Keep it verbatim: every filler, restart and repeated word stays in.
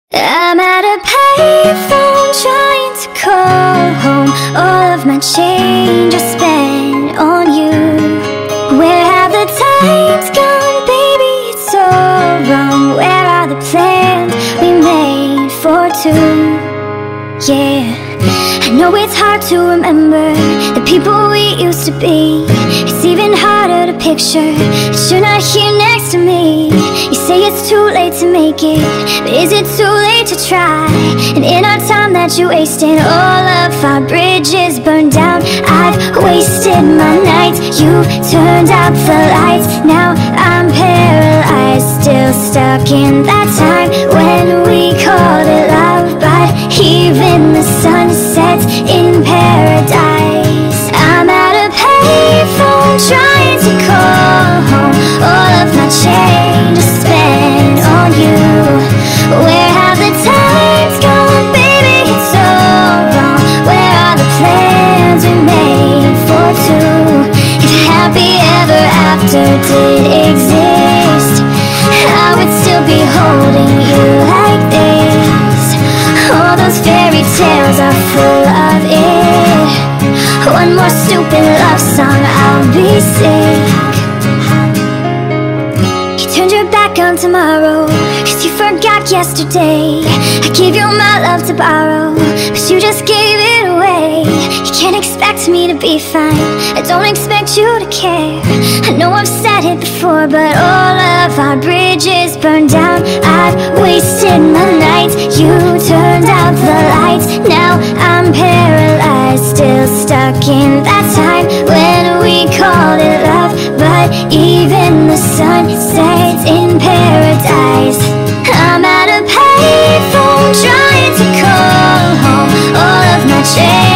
I'm at a payphone trying to call home. All of my change I spent on you. Where have the times gone, baby? It's all wrong. Where are the plans we made for two? Yeah, I know it's hard to remember the people we used to be. It's even harder to picture that you're not here next to me. You say it's too late to make it, but is it too late to try? And in our time that you wasted, all of our bridges burned down. I've wasted my nights, you've turned out the lights. Now I'm paralyzed, still stuck in that time when we called it love. But even the sun sets in paradise. I'm at a payphone trying to call home. All of my change I spent on you. Where have the times gone, baby? It's all wrong. Where are the plans we made for two? If happy ever after did exist, I would still be holding you like this. All those fairy tales are full of it. One more stupid love song, I'll be sick. You turned your back on tomorrow, cause you forgot yesterday. I gave you my love to borrow, but you just gave it away. You can't expect me to be fine, I don't expect you to care. I know I've said it before, but all of our bridges burned down. I've wasted my nights, you turned out the lights. Now I'm paralyzed, still stuck in that time when we called it love. But even the sun sets in paradise. I'm at a payphone trying to call home. All of my change